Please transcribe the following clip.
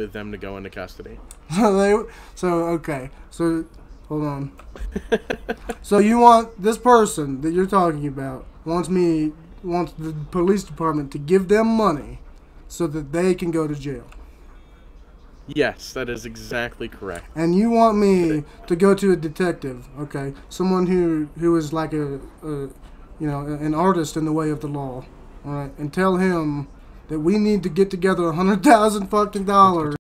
them to go into custody. Okay. So hold on. So you want this person that you're talking about wants the police department to give them money so that they can go to jail. Yes, that is exactly correct. And you want me to go to a detective, okay? Someone who is like an artist in the way of the law, all right? And tell him that we need to get together $100,000 fucking dollars